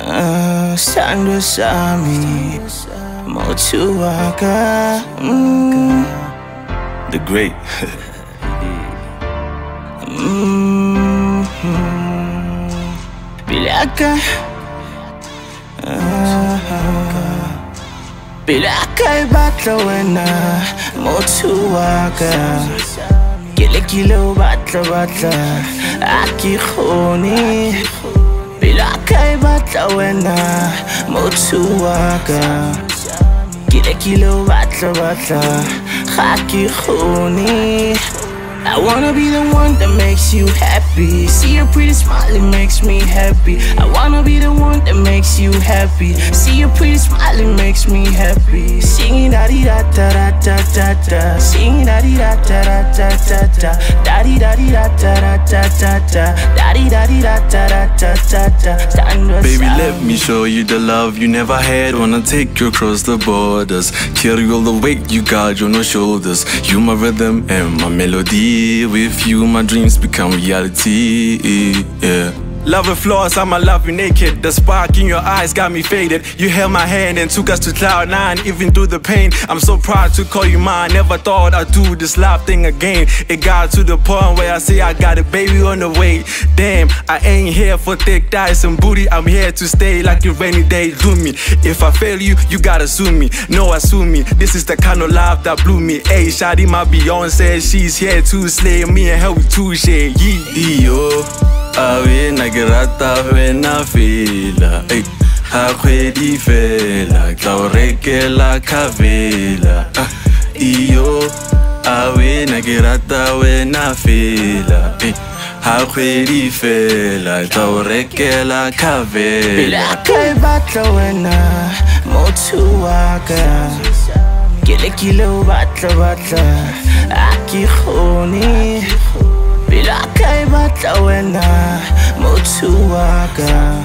Sandra Sami Motuaka, the great. Bilaka Bilaka batla wena Motuaka Kilo batla Aki khoni Bilaka batla wena Motuaka Kilo batla Aki khoni. I wanna be the one that makes you happy. See your pretty smile, it makes me happy. I wanna be the one that makes you happy. See your pretty smile, it makes me happy. Singing da di da da da da da da. Singing da di da da da da da da. Da di da di da da da da da da. Da di da di da da da da da da. Baby, let me show you the love you never had. Wanna take you across the borders. Carry all the weight you got on your shoulders. You my rhythm and my melody. With you, my dreams become reality, yeah. Love with flaws, I'ma love you naked. The spark in your eyes got me faded. You held my hand and took us to cloud nine. Even through the pain, I'm so proud to call you mine. Never thought I'd do this love thing again. It got to the point where I say I got a baby on the way. Damn, I ain't here for thick thighs and booty. I'm here to stay like a rainy day. Do me. If I fail you, you gotta sue me. No, assume me. This is the kind of love that blew me. Hey, Shadi, my Beyonce, she's here to slay me and help to share. Yo. Awe nagirata wena fela, ha khwedi fela, tla o rekela khavela. Iyo, awe nagirata wena fela, ha khwedi fela, tla o rekela khavela. Bilaka batla wena Motuaka, kilo batla Aki khoni. Bilaka batla wena Motuaka,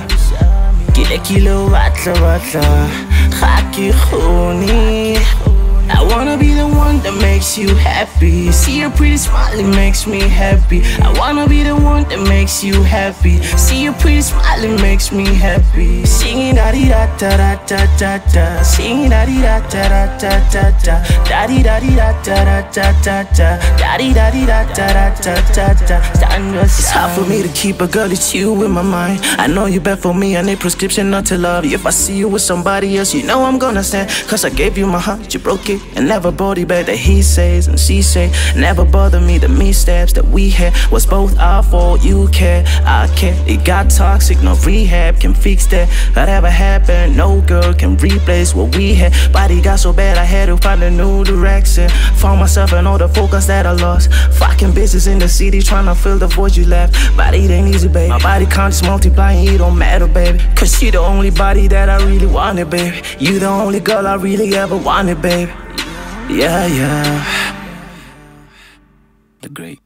kilo batla Aki khoni. I wanna be the one that makes you happy. See your pretty smile, it makes me happy. I wanna be the one that makes you happy. See your pretty smile, it makes me happy. Singing da di da da da da da da. Singing da di da da da da da da. Da di da di da da da da da da. Da di da di da da da da da da. It's hard for me to keep a girl, it's you in my mind. I know you bad for me, I need prescription not to love you. If I see you with somebody else, you know I'm gonna stand. Cause I gave you my heart, you broke it and never bought it back. That he says and she say never bother me. The missteps that we had was both our fault. You care, I care. It got toxic, no rehab can fix that. Whatever happened, no girl can replace what we had. Body got so bad I had to find a new direction. Found myself and all the focus that I lost. Fucking bitches in the city trying to fill the void you left. But it ain't easy, baby. My body can't just multiply and it don't matter, baby. Cause you the only body that I really wanted, baby. You the only girl I really ever wanted, baby. Yeah, yeah. The great.